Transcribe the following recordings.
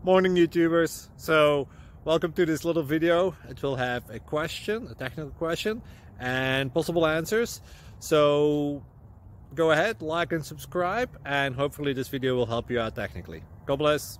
Morning YouTubers. So welcome to this little video. It will have a question, a technical question, and possible answers. So go ahead, like and subscribe, and hopefully this video will help you out technically. God bless.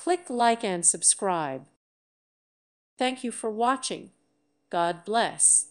Like and subscribe. Thank you for watching. God bless.